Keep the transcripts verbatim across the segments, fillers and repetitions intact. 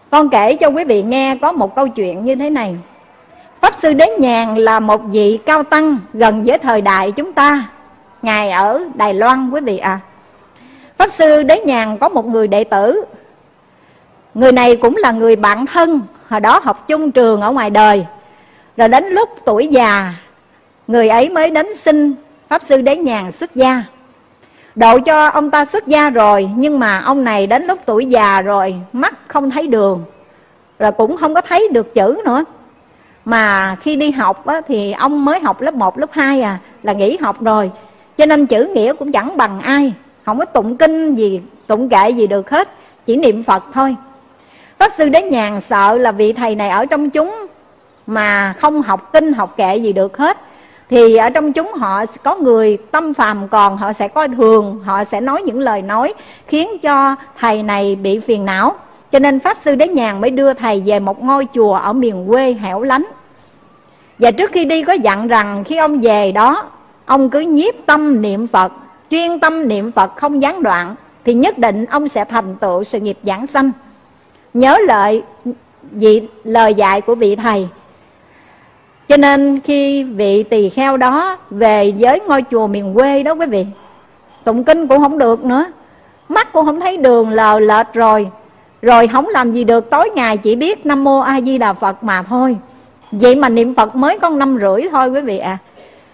Con kể cho quý vị nghe có một câu chuyện như thế này. Pháp Sư Đế Nhàn là một vị cao tăng gần với thời đại chúng ta. Ngài ở Đài Loan quý vị à. Pháp Sư Đế Nhàn có một người đệ tử. Người này cũng là người bạn thân, hồi đó học chung trường ở ngoài đời. Rồi đến lúc tuổi già, người ấy mới đến xin Pháp Sư Đế Nhàn xuất gia. Độ cho ông ta xuất gia rồi, nhưng mà ông này đến lúc tuổi già rồi, mắt không thấy đường, rồi cũng không có thấy được chữ nữa. Mà khi đi học á, thì ông mới học lớp một, lớp hai à, là nghỉ học rồi. Cho nên chữ nghĩa cũng chẳng bằng ai, không có tụng kinh gì, tụng kệ gì được hết, chỉ niệm Phật thôi. Pháp Sư Đế Nhàn sợ là vị thầy này ở trong chúng mà không học kinh, học kệ gì được hết, thì ở trong chúng họ có người tâm phàm còn, họ sẽ coi thường, họ sẽ nói những lời nói khiến cho thầy này bị phiền não. Cho nên Pháp Sư Đế Nhàn mới đưa thầy về một ngôi chùa ở miền quê hẻo lánh. Và trước khi đi có dặn rằng khi ông về đó, ông cứ nhiếp tâm niệm Phật, chuyên tâm niệm Phật không gián đoạn, thì nhất định ông sẽ thành tựu sự nghiệp giảng sanh. Nhớ lại vị lời dạy của vị thầy. Cho nên khi vị tỳ kheo đó về với ngôi chùa miền quê đó quý vị, tụng kinh cũng không được nữa, mắt cũng không thấy đường, lờ lệch rồi, rồi không làm gì được, tối ngày chỉ biết Nam Mô A Di Đà Phật mà thôi. Vậy mà niệm Phật mới có năm rưỡi thôi quý vị à.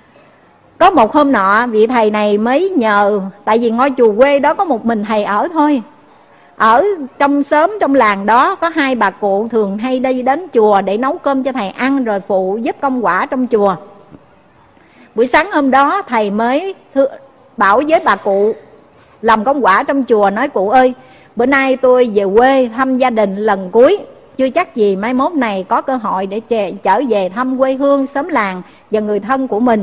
Có một hôm nọ vị thầy này mới nhờ, tại vì ngôi chùa quê đó có một mình thầy ở thôi. Ở trong xóm trong làng đó có hai bà cụ thường hay đi đến chùa để nấu cơm cho thầy ăn, rồi phụ giúp công quả trong chùa. Buổi sáng hôm đó thầy mới bảo với bà cụ làm công quả trong chùa, nói: cụ ơi, bữa nay tôi về quê thăm gia đình lần cuối, chưa chắc gì mai mốt này có cơ hội để trở về thăm quê hương, xóm làng và người thân của mình.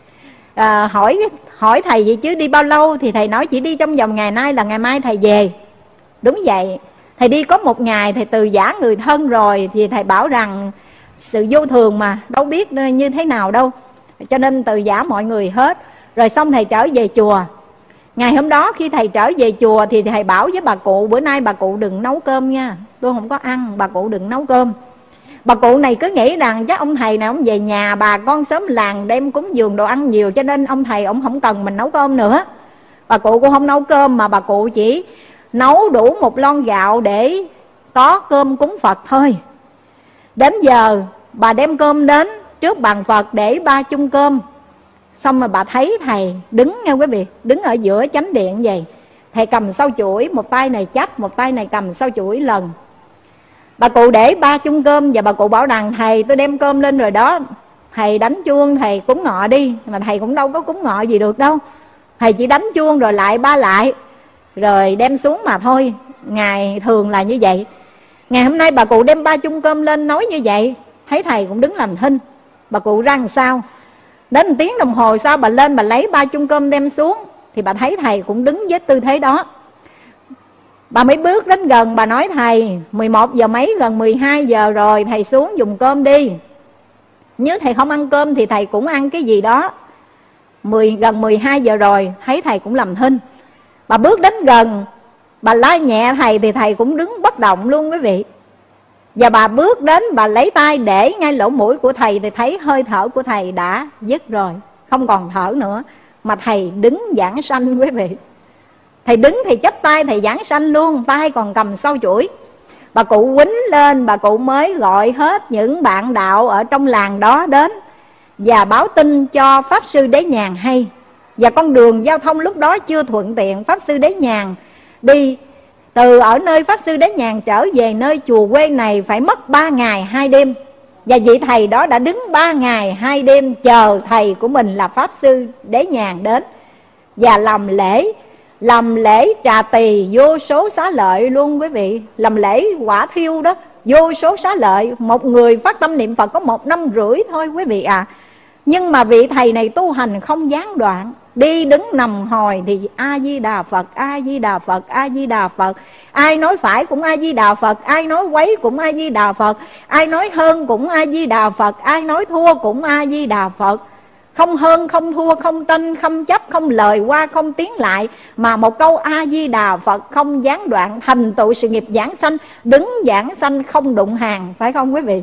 à, hỏi hỏi thầy vậy chứ đi bao lâu? Thì thầy nói chỉ đi trong vòng ngày nay là ngày mai thầy về. Đúng vậy, thầy đi có một ngày thầy từ giả người thân rồi, thì thầy bảo rằng sự vô thường mà, đâu biết như thế nào đâu, cho nên từ giả mọi người hết. Rồi xong thầy trở về chùa. Ngày hôm đó khi thầy trở về chùa thì thầy bảo với bà cụ: bữa nay bà cụ đừng nấu cơm nha, tôi không có ăn, bà cụ đừng nấu cơm. Bà cụ này cứ nghĩ rằng chắc ông thầy này ông về nhà bà con xóm làng đem cúng dường đồ ăn nhiều, cho nên ông thầy ông không cần mình nấu cơm nữa. Bà cụ cũng không nấu cơm, mà bà cụ chỉ nấu đủ một lon gạo để có cơm cúng Phật thôi. Đến giờ bà đem cơm đến trước bàn Phật để ba chung cơm. Xong rồi bà thấy thầy đứng nha quý vị, đứng ở giữa chánh điện vậy. Thầy cầm sau chuỗi, một tay này chắp, một tay này cầm sau chuỗi lần. Bà cụ để ba chung cơm và bà cụ bảo rằng: thầy, tôi đem cơm lên rồi đó, thầy đánh chuông thầy cúng ngọ đi. Mà thầy cũng đâu có cúng ngọ gì được đâu, thầy chỉ đánh chuông rồi lại ba lại rồi đem xuống mà thôi. Ngày thường là như vậy. Ngày hôm nay bà cụ đem ba chung cơm lên nói như vậy, thấy thầy cũng đứng làm thinh. Bà cụ ra làm sao, đến một tiếng đồng hồ sau bà lên bà lấy ba chung cơm đem xuống, thì bà thấy thầy cũng đứng với tư thế đó. Bà mới bước đến gần, bà nói: thầy, mười một giờ mấy, gần mười hai giờ rồi, thầy xuống dùng cơm đi. Nếu thầy không ăn cơm thì thầy cũng ăn cái gì đó. mười, gần mười hai giờ rồi, thấy thầy cũng làm thinh. Bà bước đến gần, bà lay nhẹ thầy thì thầy cũng đứng bất động luôn quý vị. Và bà bước đến, bà lấy tay để ngay lỗ mũi của thầy, thì thấy hơi thở của thầy đã dứt rồi, không còn thở nữa. Mà thầy đứng giảng sanh quý vị. Thầy đứng thì chắp tay thầy giảng sanh luôn, tay còn cầm sau chuỗi. Bà cụ quýnh lên, bà cụ mới gọi hết những bạn đạo ở trong làng đó đến và báo tin cho Pháp Sư Đế Nhàn hay. Và con đường giao thông lúc đó chưa thuận tiện, Pháp Sư Đế Nhàn đi từ ở nơi Pháp Sư Đế Nhàn trở về nơi chùa quê này phải mất ba ngày hai đêm. Và vị thầy đó đã đứng ba ngày hai đêm chờ thầy của mình là Pháp Sư Đế Nhàn đến và làm lễ. Làm lễ trà tỳ vô số xá lợi luôn quý vị. Làm lễ quả thiêu đó vô số xá lợi. Một người phát tâm niệm Phật có một năm rưỡi thôi quý vị à. Nhưng mà vị thầy này tu hành không gián đoạn, đi đứng nằm hồi thì A-di-đà Phật, A-di-đà Phật, A-di-đà Phật. Ai nói phải cũng A-di-đà Phật, ai nói quấy cũng A-di-đà Phật, ai nói hơn cũng A-di-đà Phật, ai nói thua cũng A-di-đà Phật. Không hơn, không thua, không tranh, không chấp, không lời qua, không tiến lại, mà một câu A-di-đà Phật không gián đoạn, thành tựu sự nghiệp giảng sanh. Đứng giảng sanh không đụng hàng, phải không quý vị?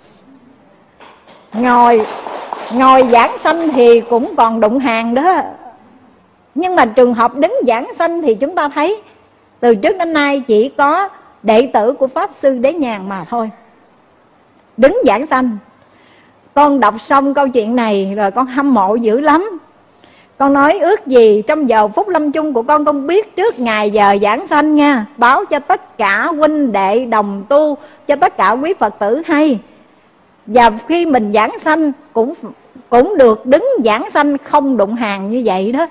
Ngồi Ngồi giảng sanh thì cũng còn đụng hàng đó. Nhưng mà trường hợp đứng giảng sanh thì chúng ta thấy từ trước đến nay chỉ có đệ tử của Pháp Sư Đế Nhàn mà thôi. Đứng giảng sanh. Con đọc xong câu chuyện này rồi con hâm mộ dữ lắm. Con nói ước gì trong giờ phút lâm chung của con Con biết trước ngày giờ giảng sanh nha, báo cho tất cả huynh đệ đồng tu, cho tất cả quý Phật tử hay. Và khi mình giảng sanh cũng cũng được đứng giảng sanh không đụng hàng như vậy đó.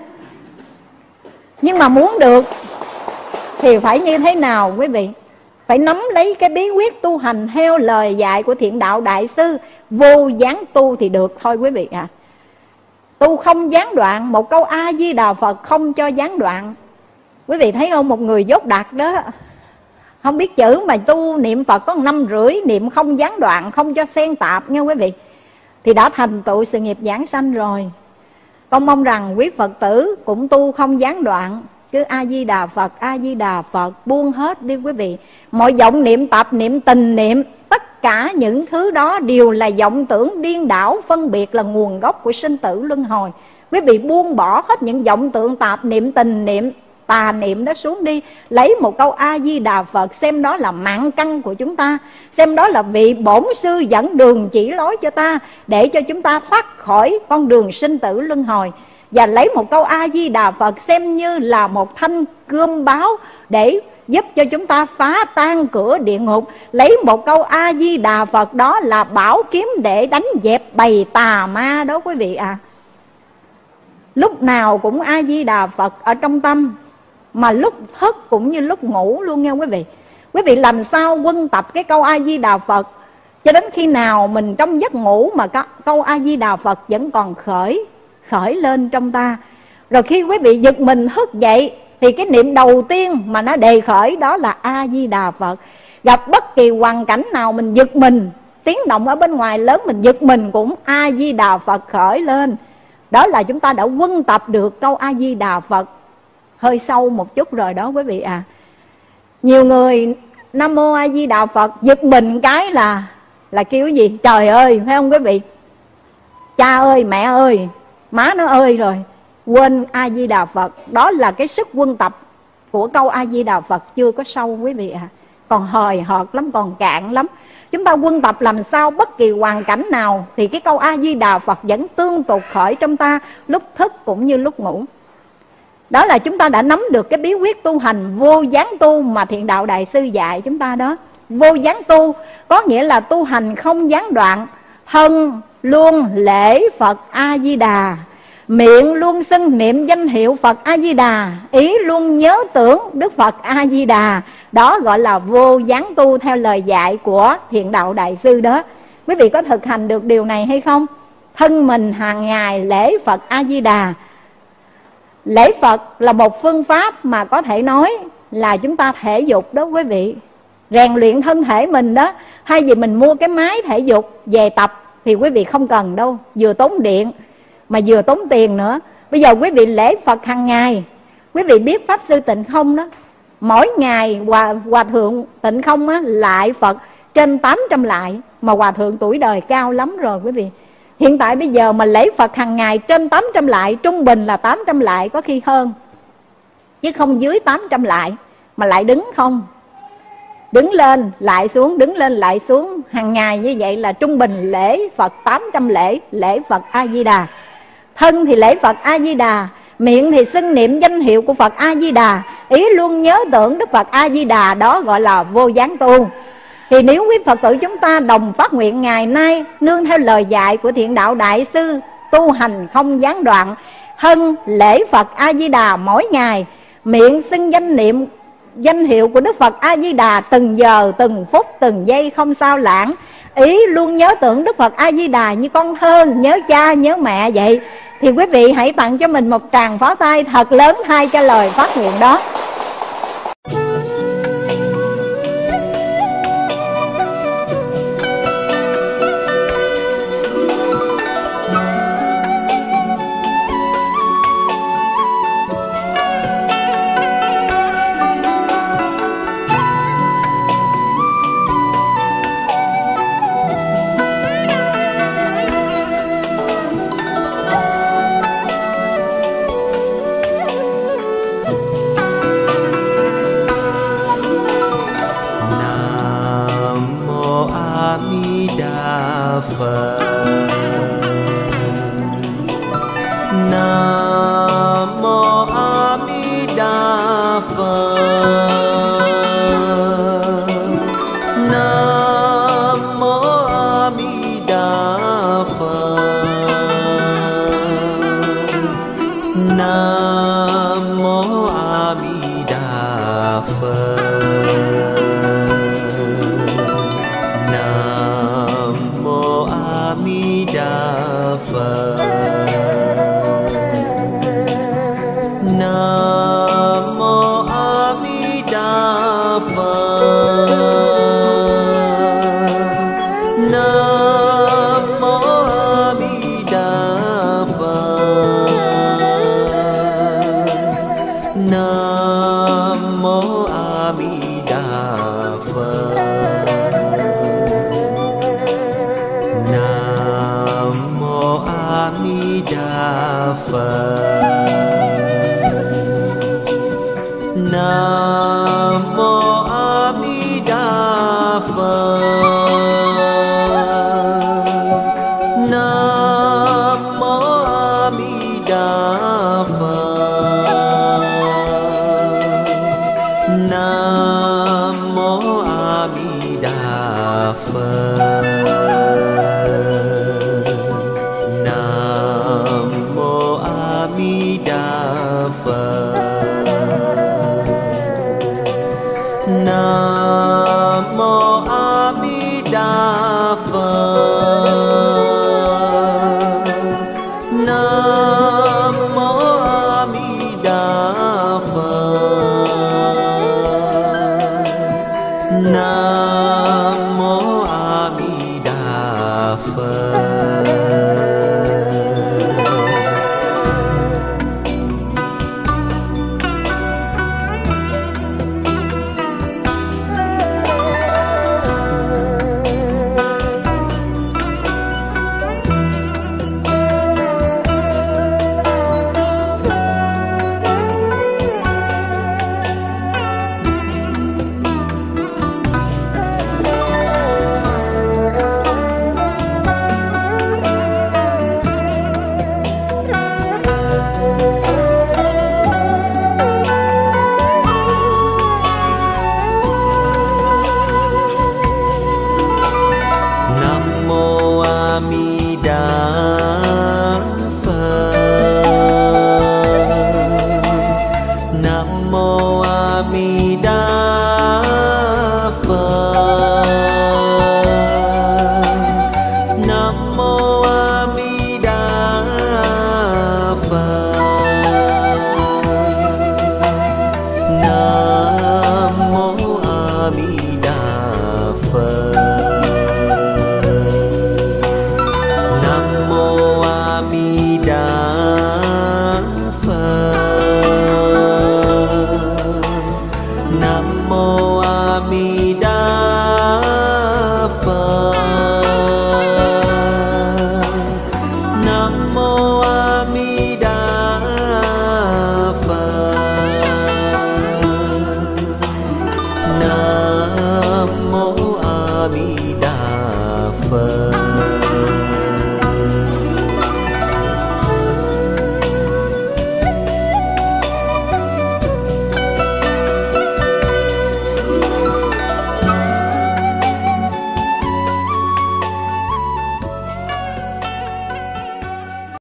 Nhưng mà muốn được thì phải như thế nào quý vị? Phải nắm lấy cái bí quyết tu hành theo lời dạy của Thiện Đạo Đại Sư, vô gián tu thì được thôi quý vị à. Tu không gián đoạn, một câu A-di-đà Phật không cho gián đoạn. Quý vị thấy không, một người dốt đạt đó, không biết chữ mà tu niệm Phật có một năm rưỡi, niệm không gián đoạn, không cho xen tạp nha quý vị, thì đã thành tựu sự nghiệp giảng sanh rồi. Con mong rằng quý Phật tử cũng tu không gián đoạn, cứ A-di-đà Phật, A-di-đà Phật, buông hết đi quý vị. Mọi vọng niệm tập, niệm tình niệm, tất cả những thứ đó đều là vọng tưởng điên đảo, phân biệt là nguồn gốc của sinh tử luân hồi. Quý vị buông bỏ hết những vọng tượng tạp, niệm tình niệm, tà niệm đó xuống đi. Lấy một câu A-di-đà Phật, xem đó là mạng căn của chúng ta, xem đó là vị bổn sư dẫn đường chỉ lối cho ta, để cho chúng ta thoát khỏi con đường sinh tử luân hồi. Và lấy một câu A-di-đà Phật xem như là một thanh cơm báo để giúp cho chúng ta phá tan cửa địa ngục. Lấy một câu A-di-đà Phật đó là bảo kiếm để đánh dẹp bầy tà ma đó quý vị à. Lúc nào cũng A-di-đà Phật ở trong tâm, mà lúc thức cũng như lúc ngủ luôn nha quý vị. Quý vị làm sao quân tập cái câu A-di-đà Phật cho đến khi nào mình trong giấc ngủ mà câu A-di-đà Phật vẫn còn khởi khởi lên trong ta. Rồi khi quý vị giật mình thức dậy thì cái niệm đầu tiên mà nó đề khởi đó là A-di-đà Phật. Gặp bất kỳ hoàn cảnh nào mình giật mình, tiếng động ở bên ngoài lớn mình giật mình cũng A-di-đà Phật khởi lên. Đó là chúng ta đã quân tập được câu A-di-đà Phật hơi sâu một chút rồi đó quý vị à. Nhiều người Nam Mô A Di Đà Phật giật mình cái là là kêu cái gì? Trời ơi, phải không quý vị? Cha ơi, mẹ ơi, má nó ơi rồi, quên A Di Đà Phật. Đó là cái sức quân tập của câu A Di Đà Phật chưa có sâu quý vị à. Còn hời hợt lắm, còn cạn lắm. Chúng ta quân tập làm sao bất kỳ hoàn cảnh nào thì cái câu A Di Đà Phật vẫn tương tục khởi trong ta, lúc thức cũng như lúc ngủ. Đó là chúng ta đã nắm được cái bí quyết tu hành vô gián tu mà Thiện Đạo Đại Sư dạy chúng ta đó. Vô gián tu có nghĩa là tu hành không gián đoạn, thân luôn lễ Phật A-di-đà, miệng luôn xưng niệm danh hiệu Phật A-di-đà, ý luôn nhớ tưởng Đức Phật A-di-đà. Đó gọi là vô gián tu theo lời dạy của Thiện Đạo Đại Sư đó. Quý vị có thực hành được điều này hay không? Thân mình hàng ngày lễ Phật A-di-đà. Lễ Phật là một phương pháp mà có thể nói là chúng ta thể dục đó quý vị, rèn luyện thân thể mình đó. Hay vì mình mua cái máy thể dục về tập thì quý vị không cần đâu, vừa tốn điện mà vừa tốn tiền nữa. Bây giờ quý vị lễ Phật hàng ngày. Quý vị biết Pháp Sư Tịnh Không đó, mỗi ngày Hòa, Hòa Thượng Tịnh Không á, lại Phật trên tám trăm lại. Mà Hòa Thượng tuổi đời cao lắm rồi quý vị. Hiện tại bây giờ mà lễ Phật hàng ngày trên tám trăm lại, trung bình là tám trăm lại, có khi hơn, chứ không dưới tám trăm lại. Mà lại đứng không, đứng lên lại xuống, đứng lên lại xuống hàng ngày như vậy là trung bình lễ Phật tám trăm lễ, lễ Phật A-di-đà. Thân thì lễ Phật A-di-đà, miệng thì xưng niệm danh hiệu của Phật A-di-đà, ý luôn nhớ tưởng Đức Phật A-di-đà. Đó gọi là vô gián tu. Thì nếu quý Phật tử chúng ta đồng phát nguyện ngày nay nương theo lời dạy của Thiện Đạo Đại Sư, tu hành không gián đoạn, thân lễ Phật A-di-đà mỗi ngày, miệng xưng danh niệm danh hiệu của Đức Phật A-di-đà từng giờ, từng phút, từng giây không sao lãng, ý luôn nhớ tưởng Đức Phật A-di-đà như con thơ nhớ cha nhớ mẹ vậy, thì quý vị hãy tặng cho mình một tràng pháo tay thật lớn thay cho lời phát nguyện đó. Phật. Nam mô A Di Đà Phật. Nam mô A Di Đà Phật. Nam mô A Di Đà Phật. Nam mô A Di Đà Phật. Nam mô A Di Đà Phật. Nam mô A Di Đà Phật. Nam mô A Di Đà Phật. Nam mô A Di Đà Phật. Nam mô A Di Đà Phật. Nam